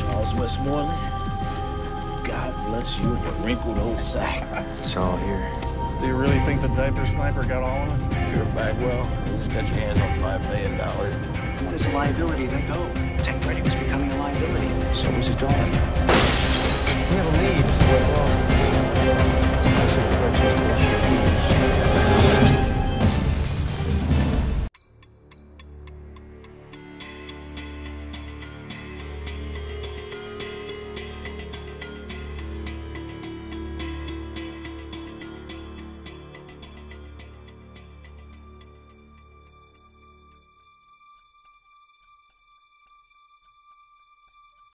Charles Westmoreland, God bless you, a wrinkled old sack. It's all here. Do you really think the diaper sniper got all of it? You're Bagwell. You just got your hands on $5 million. What is a liability, then go. Tech Freddy was becoming a liability. So was his daughter. We have a lead, Mr. Whitwell. It's a bullshit.